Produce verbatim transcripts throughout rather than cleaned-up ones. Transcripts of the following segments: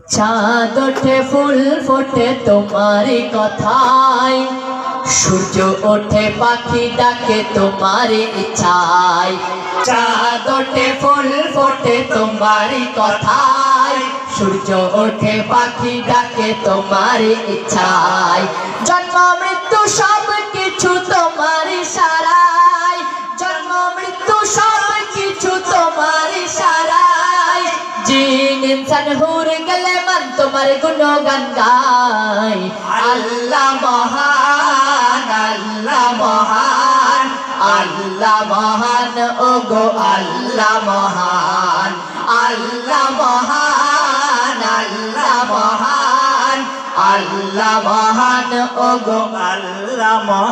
চাঁদ ওঠে ফুল ফোটে তোমারই কথায়, সূর্য ওঠে পাখি ডাকে তোমারই ইচ্ছায়। চাঁদ ওঠে ফুল ফোটে তোমারই কথায়, সূর্য ওঠে পাখি ডাকে তোমারই ইচ্ছায়। জন্ম মৃত্যু সব কিছু তোমার ইশারায়, জন্ম মৃত্যু সব কিছু তোমার ইশারায়। জিন ইনসান হুর গেলে মান তোমার গুণগান গায়। আল্লাহ মহান, আল্লাহ মহান, আল্লাহ মহান, ওগো আল্লাহ মহান। আল্লাহ মহান, আল্লাহ মহান, আল্লাহ মহান, ওগো আল্লাহ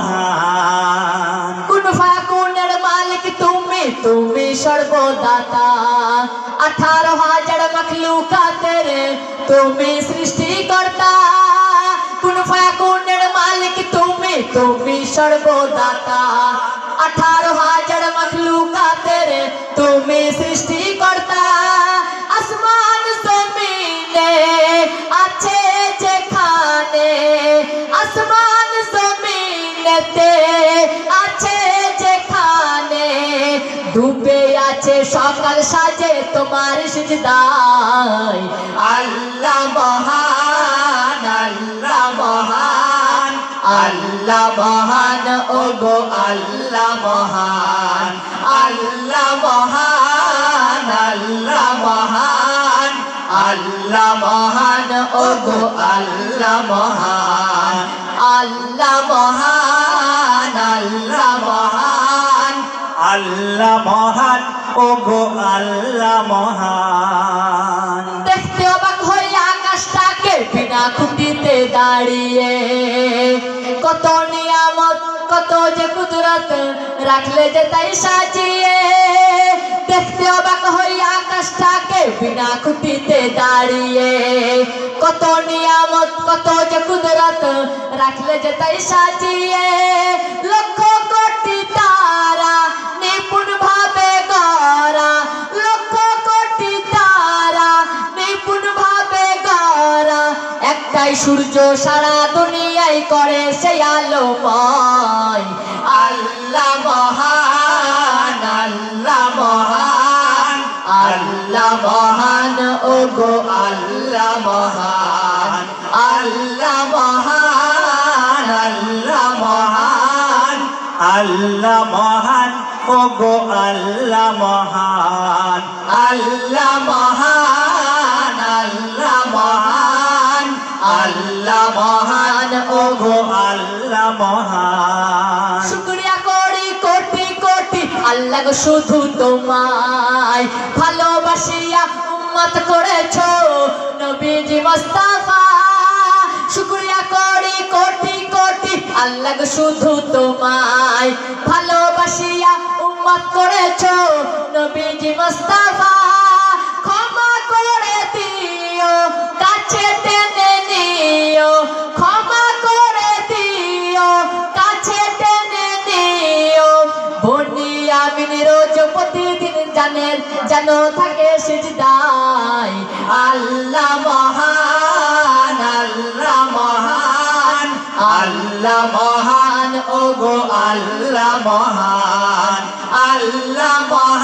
মহান। কুন ফায়াকুনের মালিক তুমি, তুমি সর্বদাতা। আঠারো হাজার মখলুকাতের তুমি সৃষ্টিকর্তা। কুন ফায়াকুনের মালিক তুমি, তুমি সর্বদাতা। আঠারো হাজার মখলুকাতের তুমি সৃষ্টিকর্তা। আসমান জমিনে আছে যেখানে, আসমান জমিনেতে আছে যেখানে, ডুবে আছে সকাল সাজে তোমার সিজদায়। আল্লাহ মহান, আল্লাহ মহান, আল্লাহ মহান, ওগো আল্লাহ মহান। আল্লাহ মহান, আল্লাহ মহান, আল্লাহ মহান, ওগো আল্লাহ মহান। আল্লাহ মহান, আল্লাহ মহান, আল্লাহ মহান, ওগো আল্লাহ মহান। দেখতে অবাক হই আকাশটাকে বিনা খুঁটিতে দাঁড়িয়ে, কত নিয়ামত কত যে কুদরত রাখলে যে তাই সাজিয়ে। দেখতে অবাক হই আকাশটাকে বিনা খুঁটিতে দাঁড়িয়ে, কত নিয়ামত কত যে কুদরত রাখলে যে তাই সাজিয়ে। লক্ষ কোটি তারা নিপুণ ভাবে গড়া, লক্ষ কোটি তারা নিপুণ ভাবে গড়া, একটাই সূর্য সারা দুনিয়ায় করে সেই আলোময়। আল্লাহ মহান, আল্লাহ মহান, আল্লাহ মহান, ওগো আল্লাহ মহান। আল্লাহ মহান, আল্লাহ মহান, আল্লাহ মহান, ওগো আল্লাহ মহান। আল্লাহ মহান, আল্লাহ মহান, আল্লাহ মহান, ওগো আল্লাহ মহান। শুকরিয়া করি কোটি কোটি আল্লাহ গো শুধু তোমায়, ভালোবাসিয়া উম্মত করেছো নবীজি মুস্তাফা। শুকরিয়া করি কোটি কোটি আল্লাহ গো শুধু তোমায়, ভালোবাসিয়া উম্মত করেছো নবীজি মুস্তাফা। ক্ষমা করে দিও কাছে টেনে নিও, ক্ষমা করে দিও কাছে টেনে নিও। বনি আমিন রোজ প্রতিদিন জানেন যেন থাকে সিজদায়। আল্লাহ মহান, আল্লাহ মহান, আল্লাহ মহান, ওগো আল্লাহ মহান। আল্লাহ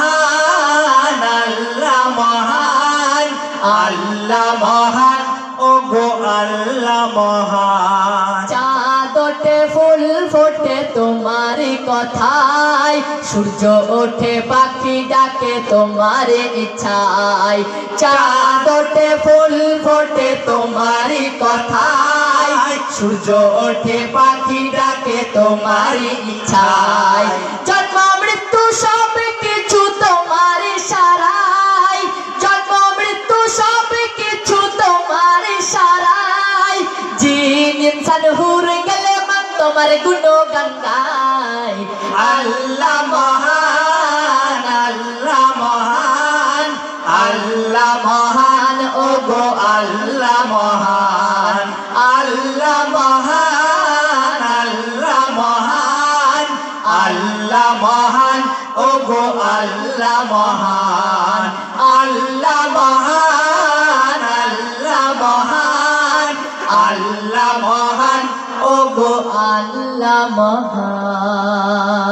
মহান, আল্লাহ মহান, আল্লাহ মহান, ওগো আল্লাহ মহান। চাঁদ ওঠে ফুল ফোটে তোমারই কথায়, সূর্য ওঠে পাখি ডাকে তোমার ইচ্ছায়। চাঁদ ওঠে ফুল ফোটে তোমারই কথায়, সূর্য ওঠে পাখি ডাকে তোমার ইচ্ছায়। জন্ম মৃত্যু সব কিছু তোমার ইশারায়, জন্ম মৃত্যু সব কিছু তোমার ইশারায়। জিন ইনসান হুর গেলে মান তোমার গুণগান গায়। আল্লাহ মহান, আল্লাহ মহান, আল্লাহ মহান, ওগো আল্লাহ মহান। আল্লাহ মহান, আল্লাহ মহান, আল্লাহ মহান, ওগো আল্লাহ মহান। আল্লাহ মহান, আল্লাহ আল্লাহ মহান, ও গো আল্লাহ মহান।